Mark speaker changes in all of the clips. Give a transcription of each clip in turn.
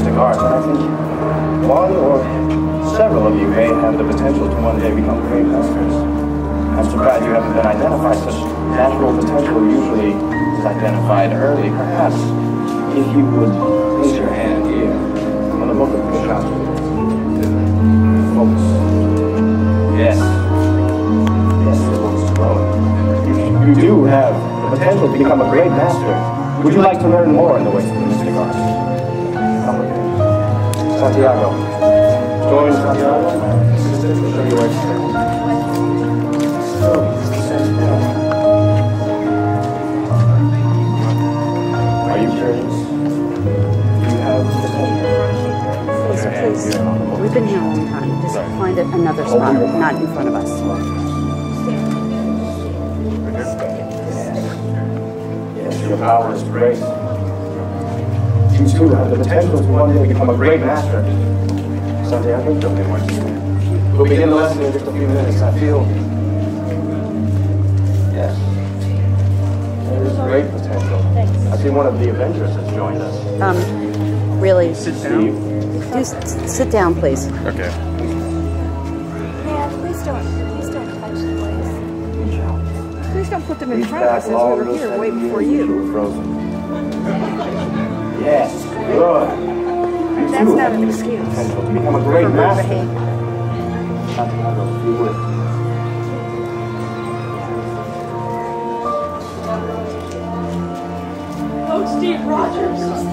Speaker 1: mystic arts, and I think one or several of you may have the potential to one day become great masters. I'm surprised you haven't been identified. Such natural potential usually is identified early. Perhaps if you would place your hand here on the book of Vishanti. Focus. Yes. Yes, the book is growing. You do have the potential to become a great master. Would you like to learn more in the ways of the mystic arts? Santiago. Join Santiago. Show you where it's going. Are you curious? You have
Speaker 2: Please. We've been here a long time. Just find another spot, not in front of us.
Speaker 1: Yes, your power is great. You too have the potential to one day become a great master. Santiago, we'll begin the lesson in just a few minutes. I feel... Yes. There is great potential. I see one of the Avengers has joined us.
Speaker 2: Really?
Speaker 1: Sit down.
Speaker 2: Sit down, please.
Speaker 1: Okay.
Speaker 3: Yeah, please don't touch the place.
Speaker 4: Please don't put them in front of us as we were here way before you.
Speaker 1: Yes, good.
Speaker 4: That's not an excuse.
Speaker 1: Potential to become a great master. Santiago, if you would.
Speaker 5: Coach Steve Rogers.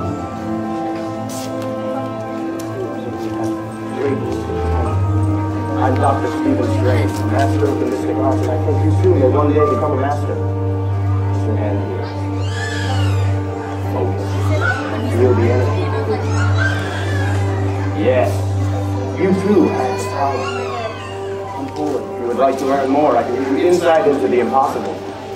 Speaker 1: I'm Dr. Stephen Strange, master of the mystic arts, and I think you too may one day become a master. Put your hand here. Focus. Feel the energy. Yes. You too have power. Come forward. If you would like to learn more, I can give you insight into the impossible.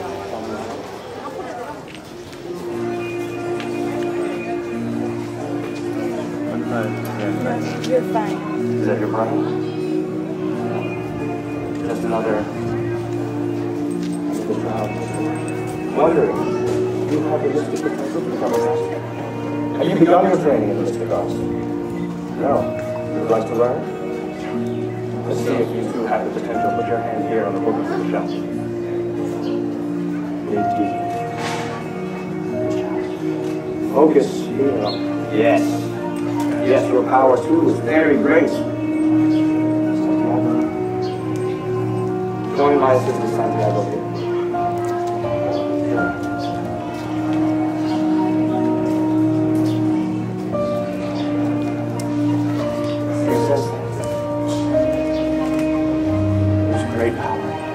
Speaker 3: You're fine.
Speaker 1: Is that your brother? Just another child. Wondering, do you have the mystic potential to become a master? Have you begun your training in mystic arts? No. You would like to learn? Let's see if you two have the potential. Put your hand here on the book of Vishanti. Focus here. Yes. Yes, your power too is very great. Join my assistant Santiago here. There's great power.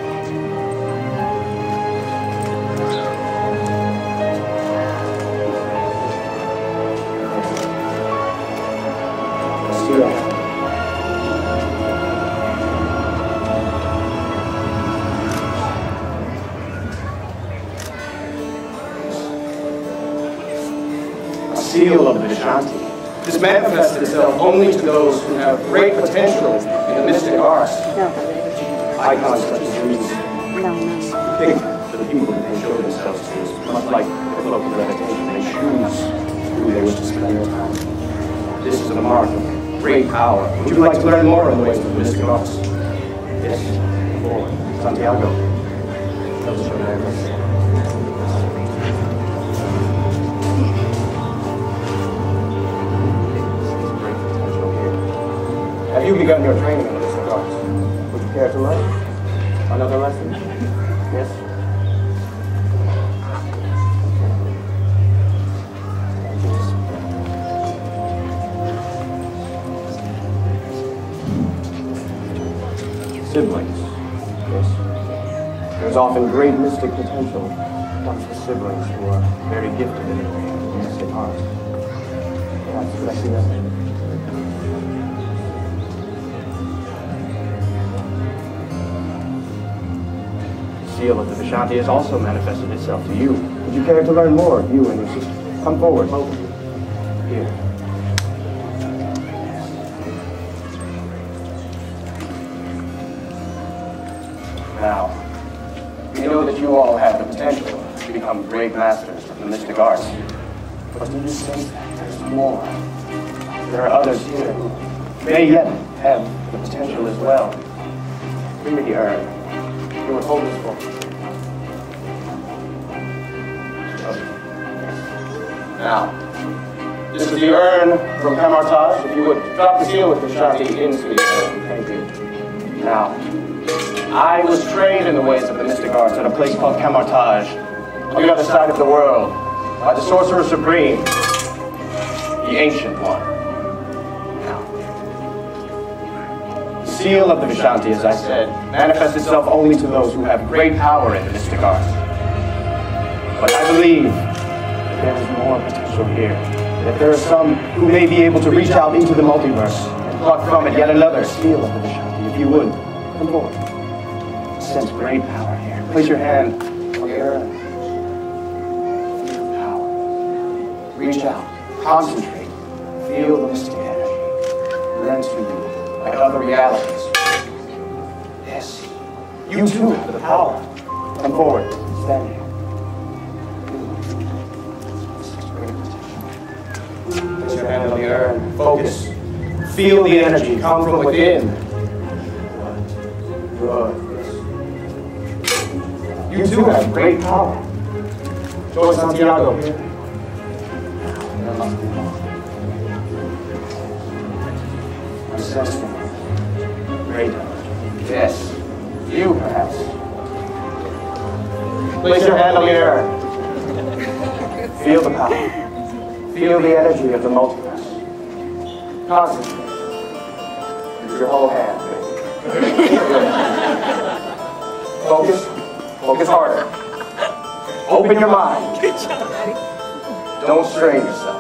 Speaker 1: Seal of Vishanti. This manifests itself only to those who have great potential in the mystic arts.
Speaker 2: No.
Speaker 1: Icons such as these
Speaker 2: No.
Speaker 1: pick the people that they show themselves to. Much like the cloak of levitation, they choose who they wish to spend their time. This is a mark of great power. Would you like to learn more in the ways of the mystic arts? Yes. Forward. Santiago. Those show their Have you begun your training in the mystic arts? Would you care to learn? Another lesson? Yes? Siblings. Yes. There's often great mystic potential amongst the siblings who are very gifted in the mystic arts. Perhaps could I see that? Seal of the Vishanti has also manifested itself to you. Would you care to learn more, you and your sister? Come forward, both of you. Here. Now, we know that you all have the potential to become great masters of the mystic arts. But do you think there's more? there are others here who may yet have the potential as well. Bring me the urn. You would hold this for me. Now, this is the urn from Camartage. If you would drop the seal with Vishanti into the urn. Thank you. Now, I was trained in the ways of the mystic arts at a place called Camartage, on the other side of the world, by the Sorcerer Supreme, the Ancient One. Now, the seal of the Vishanti, as I said, manifests itself only to those who have great power in the mystic arts. But I believe that there is more potential here. That there are some who may be able to reach out into the multiverse and pluck from it yet another seal of the Vishanti. If you would, come forward. Sense great power here. Place your hand on the urn. Feel power. Reach out. Concentrate. Feel the mystic energy. Lend to you like other realities. Yes. You too have the power. Come forward. Stand here. Place your hand on the urn. Focus. Feel the energy come from within. Good. You too have great power. Joy Santiago. There must be more. I'm sensing great energy. Yes. You perhaps. Place your hand on the urn. Feel the power. Feel the energy of the multiverse. Concentrate. Use your whole hand. Focus. Focus harder. Open your mind. Don't strain yourself.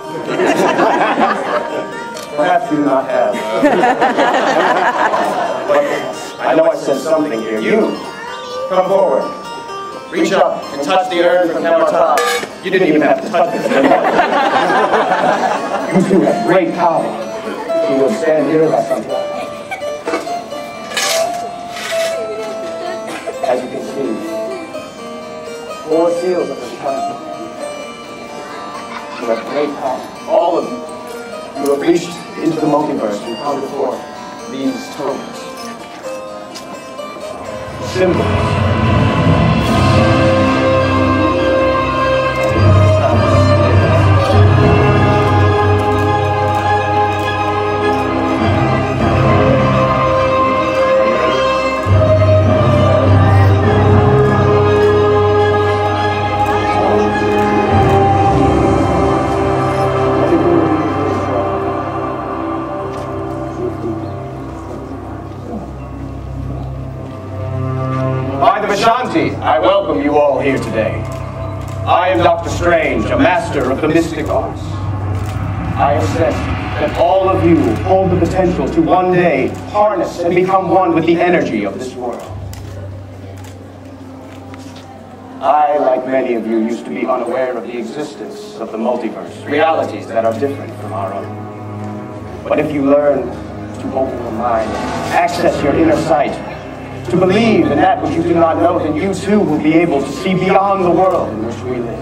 Speaker 1: Perhaps you do not have. But I know I said something here. You, come forward. Reach up and touch the urn from Camartage. You didn't even have to touch it. You two have great power. You will stand here by Santiago. As you can see, 4 seals of the Vishanti. You have great power. All of you. You have reached into the multiverse and come before these tokens. Symbols. I welcome you all here today. I am Dr. Strange, a master of the mystic arts. I have said that all of you hold the potential to one day harness and become one with the energy of this world. I, like many of you, used to be unaware of the existence of the multiverse, realities that are different from our own. But if you learn to open your mind, access your inner sight, to believe in that which you do not know, then you too will be able to see beyond the world in which we live.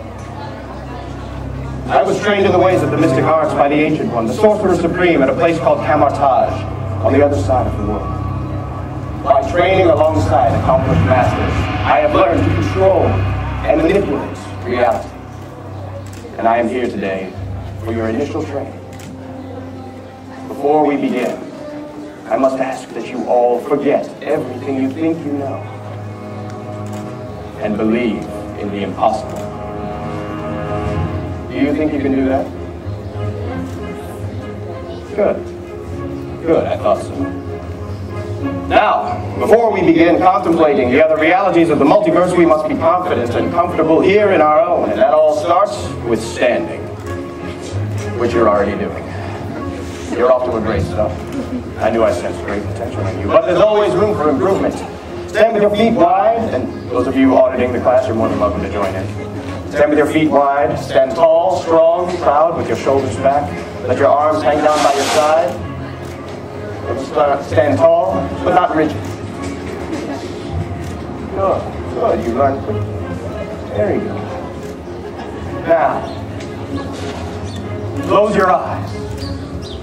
Speaker 1: I was trained in the ways of the mystic arts by the Ancient One, the Sorcerer Supreme, at a place called Camartage, on the other side of the world. By training alongside accomplished masters, I have learned to control and manipulate reality. And I am here today for your initial training. Before we begin, I must ask that you all forget everything you think you know and believe in the impossible. Do you think you can do that? Good. Good, I thought so. Now, before we begin contemplating the other realities of the multiverse, we must be confident and comfortable here in our own, and that all starts with standing, which you're already doing. You're off to a great start. I knew I sensed great potential in you, but there's always room for improvement. Stand with your feet wide, and those of you auditing the class, you're more than welcome to join in. Stand with your feet wide, stand tall, strong, proud, with your shoulders back. Let your arms hang down by your side. Stand tall, but not rigid. Good, good, you learned quickly. Very good. Now, close your eyes.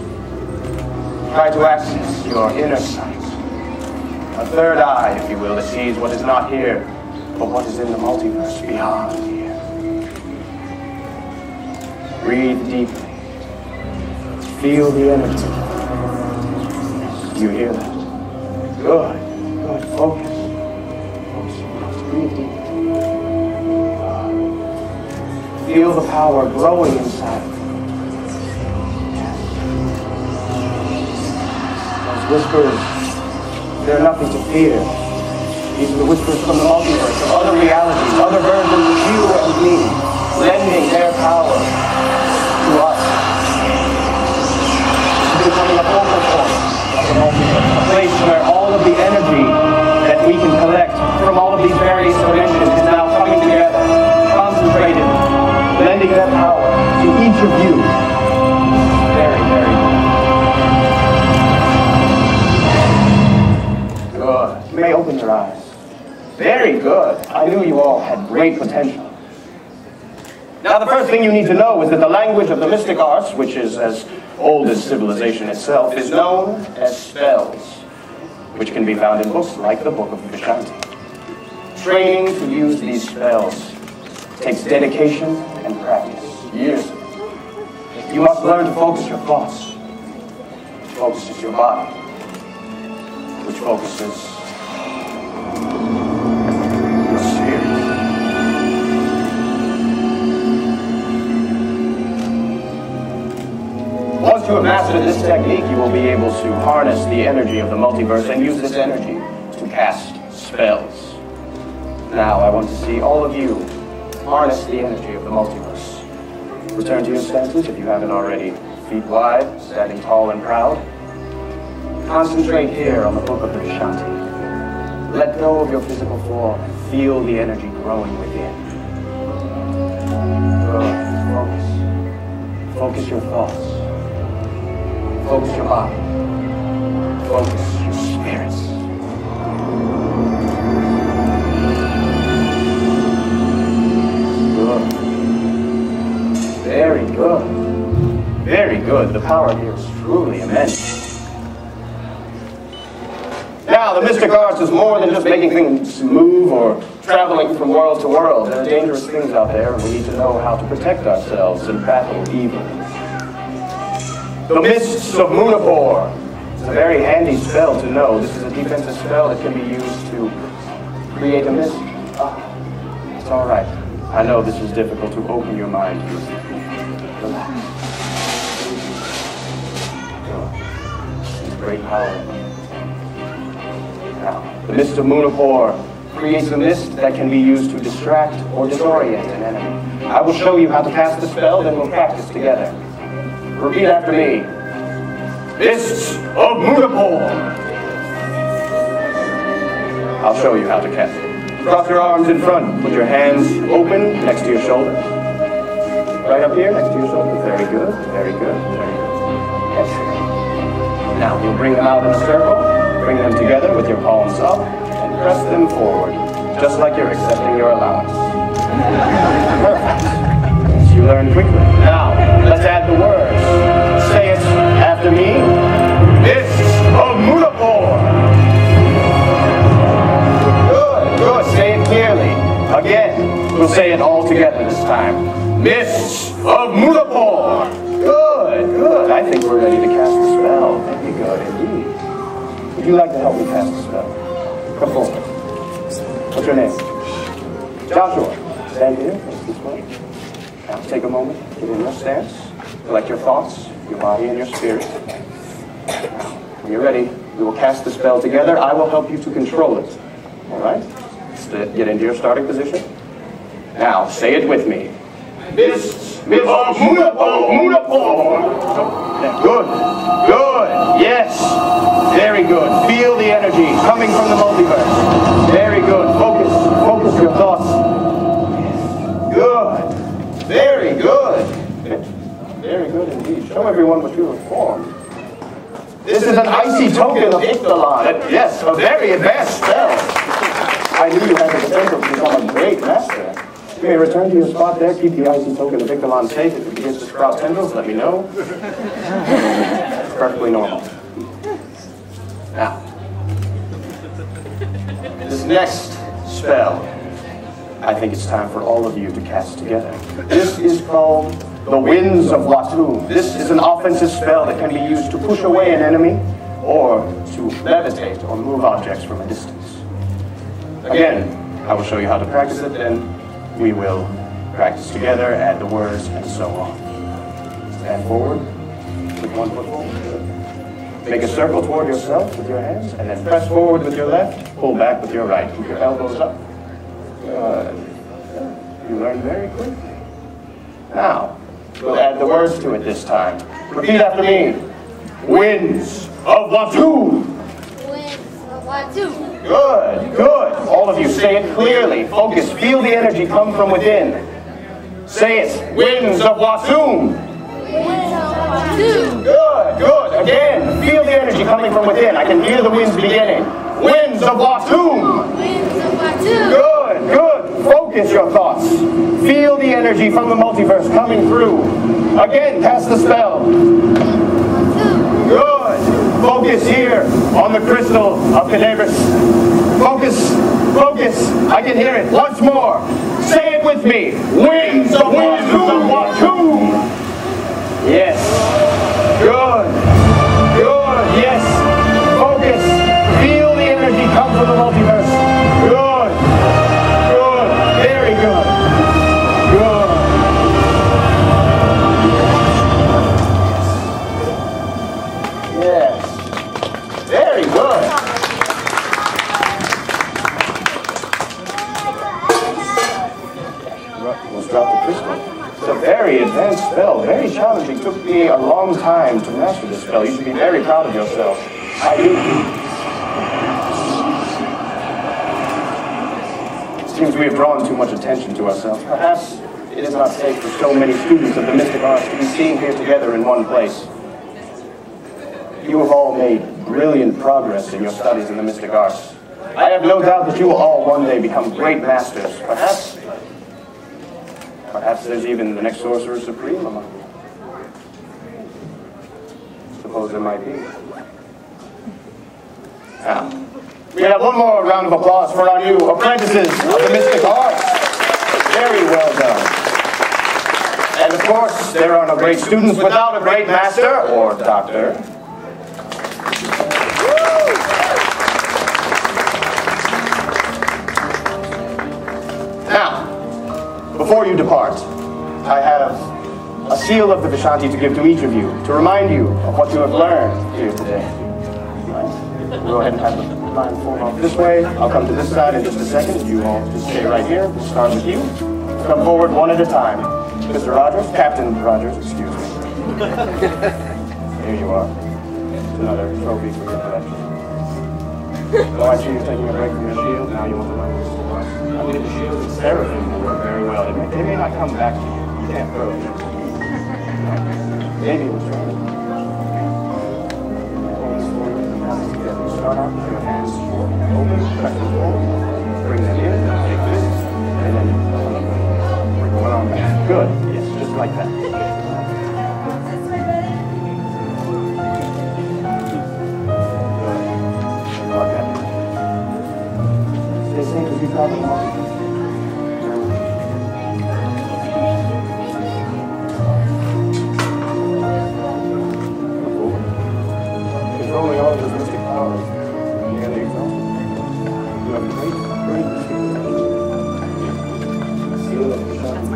Speaker 1: Try to access your inner sight. A third eye, if you will, that sees what is not here, but what is in the multiverse beyond here. Breathe deeply. Feel the energy. Do you hear that? Good. Good. Focus. Breathe deeply. Feel the power growing inside of you. Those whispers, they're nothing to fear. These are the whispers from the multiverse, of other realities, other versions of you and me, lending their power to us. It's becoming a focal point of the multiverse, a place where all of the energy that we can collect from all of these various dimensions is now coming together, concentrated, lending that power to each of you. Very, very good. Good. You may open your eyes. Very good. I knew you all had great potential. Now, the first thing you need to know is that the language of the mystic arts, which is as old as civilization itself, is known as spells, which can be found in books like the Book of Vishanti. Training to use these spells takes dedication and practice, years of it. You must learn to focus your thoughts, which focuses your body, which focuses your spirit. Once you have mastered this technique, you will be able to harness the energy of the multiverse and use this energy to cast spells. Now, I want to see all of you harness the energy of the multiverse. Return to your senses if you haven't already. Feet wide, standing tall and proud. Concentrate here on the Book of the Vishanti. Let go of your physical form. Feel the energy growing within. Good. Focus. Focus your thoughts. Focus your body. Focus your spirits. Good. Very good. Very good. The power here is truly immense. Now, the mystic arts is more than just making things move or traveling from world to world. There are dangerous things out there, and we need to know how to protect ourselves and battle evil. The Mists of Munapur. It's a very handy spell to know. This is a defensive spell that can be used to create a mist. It's all right. I know this is difficult to open your mind to. Relax. It's great power. Now, the Mist of Munapur creates a mist that can be used to distract or disorient an enemy. I will show you how to cast the spell, then we'll practice together. Repeat after me. Mists of Munapur. I'll show you how to cast it. Cross your arms in front. Put your hands open next to your shoulders. Right up here next to your shoulders. Very good. Very good. Very good. Excellent. Now you'll bring them out in a circle. Bring them together with your palms up and press them forward, just like you're accepting your allowance. Perfect. Yes, you learn quickly. Now, let's add the words. Say it after me. Mists of Munapur. Good, good. Say it clearly. Again, we'll say it all together this time. Mists of Munapur. Good, good. I think we're ready to cast the spell. Very good indeed. Would you like to help me cast the spell? Come forward. What's your name? Joshua. Stand here. This way. Now take a moment. Get in your stance. Collect your thoughts, your body, and your spirit. When you're ready, we will cast the spell together. I will help you to control it. All right? Get into your starting position. Now, say it with me. Mists of Munapur. Good. Good. Yes. Very good. Feel the energy coming from the multiverse. Very good. Focus. Focus your thoughts. Good. Very good. Very good indeed. Show everyone what you have formed. This is an icy token of Icthalon. Yes, a very advanced spell. I knew you had the potential to become a great master. You may return to your spot there. Keep the icy token of Icthalon safe. If it begins to sprout tendrils, let me know. It's perfectly normal. Now, this next spell, I think it's time for all of you to cast together. This is called the Winds of Watum. This is an offensive spell that can be used to push away an enemy or to levitate or move objects from a distance. Again, I will show you how to practice it, then we will practice together, add the words, and so on. Stand forward with one foot forward. Make a circle toward yourself with your hands, and then press forward with your left, pull back with your right. Keep your elbows up. Good. You learn very quickly. Now, we'll add the words to it this time. Repeat after me. Winds of Watum.
Speaker 3: Winds of Watum.
Speaker 1: Good, good. All of you say it clearly. Focus. Feel the energy come from within. Say it. Winds of Watum.
Speaker 3: Winds of Watum.
Speaker 1: Good, good. Again, feel the energy coming from within. I can hear the winds beginning. Winds of Watum.
Speaker 3: Winds of Watum.
Speaker 1: Good, good. Focus your thoughts. Feel the energy from the multiverse coming through. Again, cast the spell. Good. Focus here on the crystal of Kadabras. Focus, focus. I can hear it. Once more. Say it with me. Winds of Watum. Yes. Good. Good. Yes. Focus. Feel the energy come from the multiverse. Good. Good. Very good. Good. Yes. Very good. Let's drop the crystal. It's a very advanced spell, very challenging. It took me a long time to master this spell. You should be very proud of yourself. I do. It seems we have drawn too much attention to ourselves. Perhaps it is not safe for so many students of the mystic arts to be seen here together in one place. You have all made brilliant progress in your studies in the mystic arts. I have no doubt that you will all one day become great masters. Perhaps there's even the next Sorcerer Supreme among you. Suppose there might be. Now, we have one more round of applause for our new apprentices of the mystic arts. Very well done. And of course, there are no great students without a great master or doctor. Now, before you depart, I have a seal of the Vishanti to give to each of you, to remind you of what you have learned here today. Right. We'll go ahead and have the line form off this way. I'll come to this side in just a second. You all just stay right here. We'll start with you. Come forward one at a time. Mr. Rogers, Captain Rogers, excuse me. Here you are. Another trophy for your collection. So I see you're taking a break from your shield. Now you want to learn this. I believe the shield and seraphim will work very well. They may not come back to you. You can't throw them. Maybe it was right. Start out with your hands open, press them forward, bring them in, take this, and then bring one arm back. Good. Yes, just like that. They say to be proud of them. Controlling all of his mystic powers. And the exalted. You have a great seal of the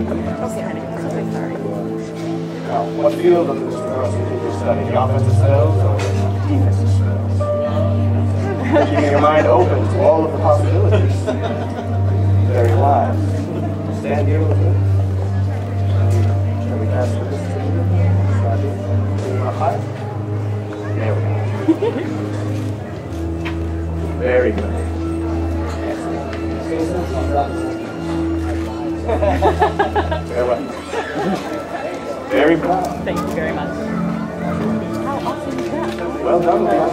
Speaker 1: Now, what field of the mystic arts do you think you study? The offensive spells or the defensive spells? Keeping your mind open to all of the possibilities. Very wise. Stand here with me. Shall we cast for this? Start here. Do you want to hide? There we go. Very good. Very well. Very proud.
Speaker 5: Thank you very much. How awesome is that?
Speaker 1: Well done, man.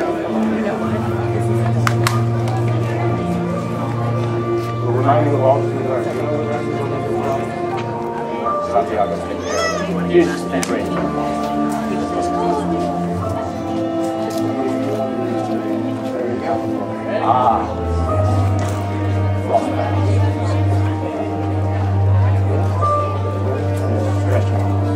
Speaker 1: We're reminding of all the things our Santiago's taking care of it. Jesus, great. Ah. Stretch.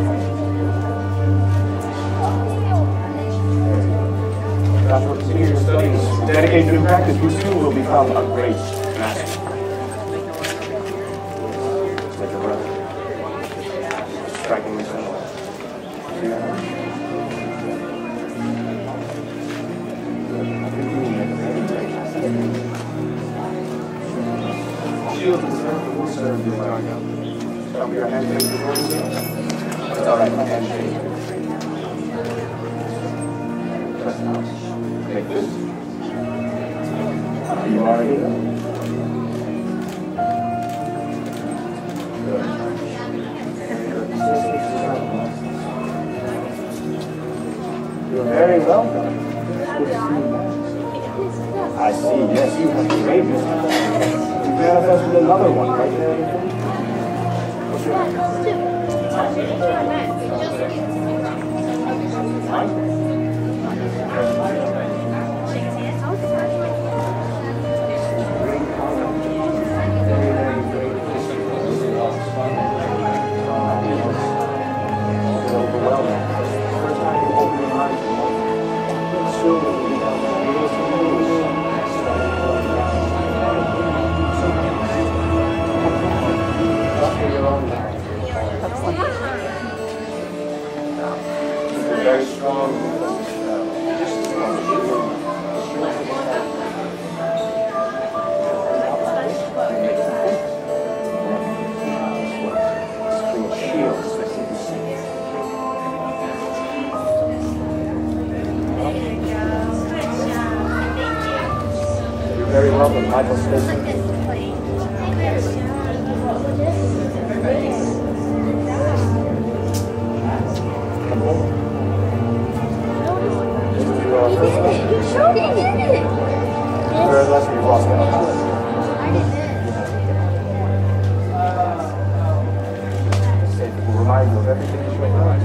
Speaker 1: That's what your studies dedicated to practice, you too will become a great master. Like your brother. Strikingly similar. Shield the servant will serve you well. Stop your handshake before you go. It's alright, my handshake. Like this. You already know. Good. You're very welcome. I see, yes, you have courageous. You manifested another one right there. What's your name? Very strong. You're very welcome, Michael Stinson. Very lucky you lost that. It will remind you of everything that you have done.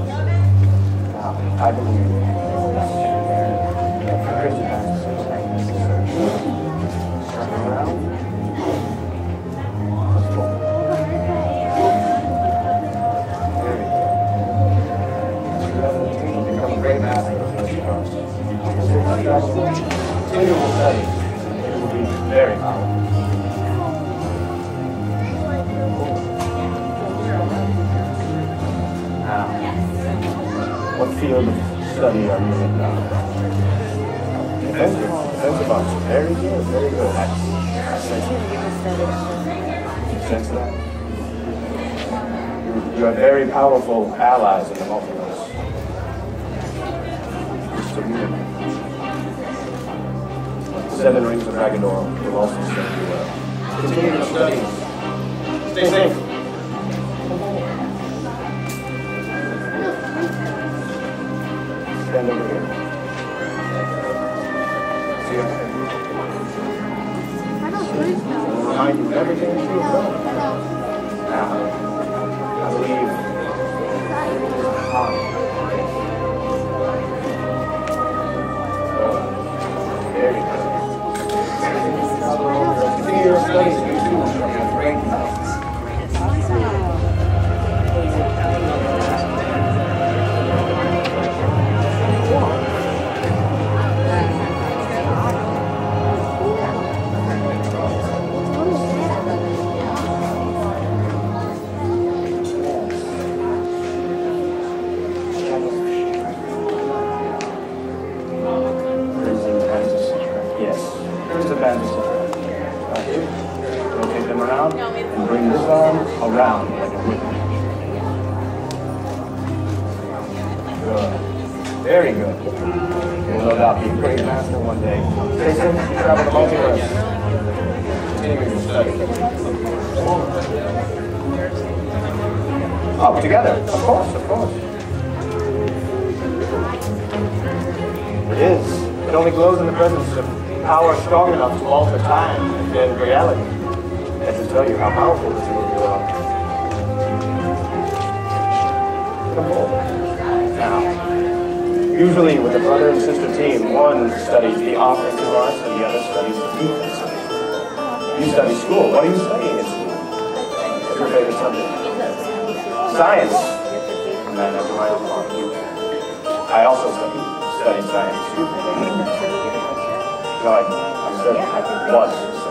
Speaker 1: I believe that for Christian times, turn around. Let's go. There we go. Become a great master of this trust. Continual study. It will be very powerful. Now, what field of study are you in now? Defensive arts. Very good, very good. I sense that. You have very powerful allies in the multiverse. Seven Rings of Dragonor will also serve you well. Continue your studies. Stay safe. Stand over here. See you. We'll remind you of everything that you've done. Now, I believe there you go. Continue your studies, you too. Great nights. Yes, here's the fantasy. Right here. Rotate them around and bring this arm around like a whip. Good. Very good. You'll no doubt be a great master one day. Stay safe, travel the multiverse. Continue your study. Oh, together. Of course, of course. It is. It only glows in the presence of power strong enough to alter time and reality. And to tell you how powerful this will be. Come on. Now, Usually with a brother and sister team, one studies the offensive arts and the other studies the defensive. You study school. What are you studying in school? What's your favorite subject? Science. And then that's right along. I also studied science. No, I said I was.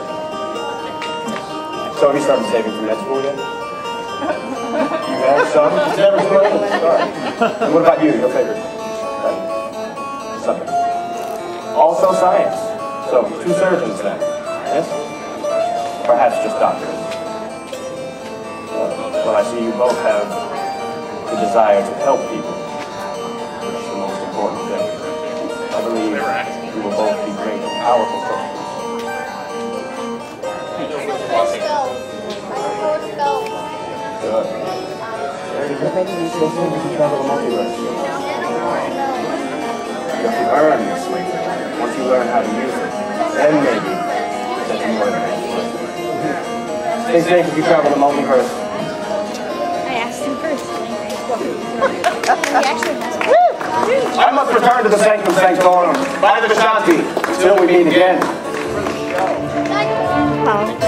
Speaker 1: So have you started saving for med school yet? You have some? It's never too late. Start. And what about you? Your favorite subject? Also science. So 2 surgeons then. Yes? Perhaps just doctors. Well, I see you both have the desire to help people. That's the most important thing. I believe you will both be great, powerful soldiers. Good. Still think you can travel the multiverse. You have to earn this wing. Once you learn how to use it, then maybe that you learn it. Stay safe if you travel the multiverse.
Speaker 3: I asked him first.
Speaker 1: I must return to the Sanctum Sanctorum by the Vishanti until we meet again.
Speaker 3: Oh.